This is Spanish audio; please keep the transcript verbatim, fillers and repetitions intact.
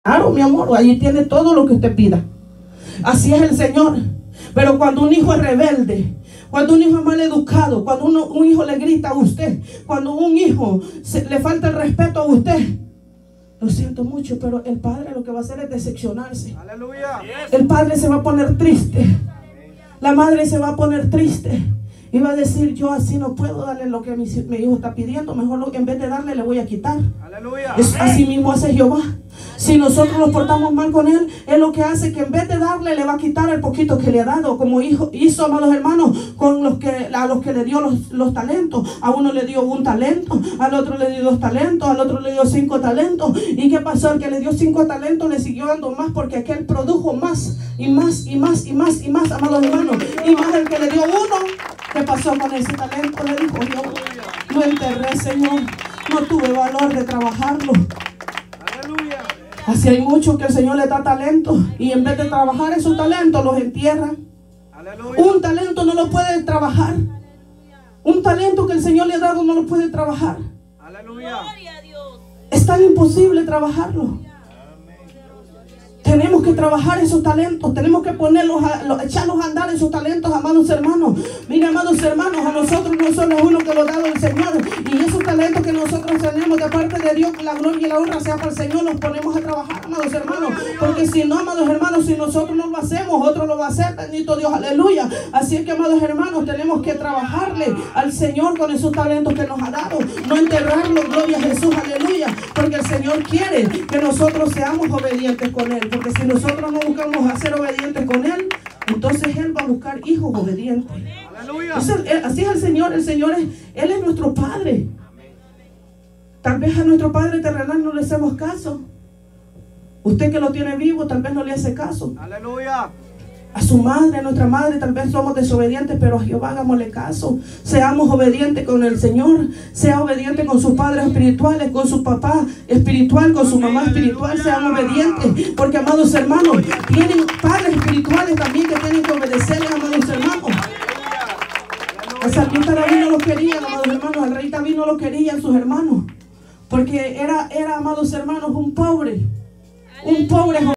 Claro, mi amor, ahí tiene todo lo que usted pida. Así es el Señor. Pero cuando un hijo es rebelde, cuando un hijo es mal educado, cuando uno, un hijo le grita a usted, cuando un hijo se, le falta el respeto a usted, lo siento mucho, pero el padre lo que va a hacer es decepcionarse. Aleluya. El padre se va a poner triste. La madre se va a poner triste. Y va a decir, yo así no puedo darle lo que mi, mi hijo está pidiendo. Mejor lo, en vez de darle, le voy a quitar. Aleluya. Es, así mismo hace Jehová. Si nosotros nos portamos mal con él, es lo que hace que en vez de darle, le va a quitar el poquito que le ha dado. Como hijo, hizo, amados hermanos, con los que, a los que le dio los, los talentos. A uno le dio un talento, al otro le dio dos talentos, al otro le dio cinco talentos. ¿Y qué pasó? El que le dio cinco talentos le siguió dando más, porque aquel produjo más y más y más y más y más, amados hermanos. Y más el que le dio uno. ¿Qué pasó con ese talento? Le dijo, yo lo enterré, Señor. No tuve valor de trabajarlo. Aleluya. Así hay muchos que el Señor les da talento y en vez de trabajar esos talentos los entierran. Aleluya. Un talento no lo puede trabajar. Un talento que el Señor le ha dado no lo puede trabajar. Aleluya. Es tan imposible trabajarlo. Tenemos que trabajar esos talentos, tenemos que ponerlos, a, los, echarlos a andar esos talentos, amados hermanos. Mira, amados hermanos, a nosotros no solo es uno que lo ha dado el Señor. Y esos talentos que nosotros tenemos de parte de Dios, que la gloria y la honra sea para el Señor, los ponemos a trabajar, amados hermanos. Porque si no, amados hermanos, si nosotros no lo hacemos, otro lo va a hacer, bendito Dios, aleluya. Así es que, amados hermanos, tenemos que trabajarle al Señor con esos talentos que nos ha dado. No enterrarlos, gloria a Jesús, aleluya. Porque el Señor quiere que nosotros seamos obedientes con Él. Porque si nosotros no buscamos a ser obedientes con Él, entonces Él va a buscar hijos obedientes. Aleluya. Entonces, él, así es el Señor. El Señor es, Él es nuestro Padre. Tal vez a nuestro Padre terrenal no le hacemos caso. Usted que lo tiene vivo, tal vez no le hace caso. Aleluya. A su madre, a nuestra madre, tal vez somos desobedientes, pero a Jehová hagámosle caso. Seamos obedientes con el Señor. Sea obediente con sus padres espirituales, con su papá espiritual, con su mamá espiritual. Seamos obedientes. Porque, amados hermanos, tienen padres espirituales también que tienen que obedecerles, amados hermanos. El salmista David no lo quería, amados hermanos. El rey David no lo querían sus hermanos. Porque era, era, amados hermanos, un pobre. Un pobre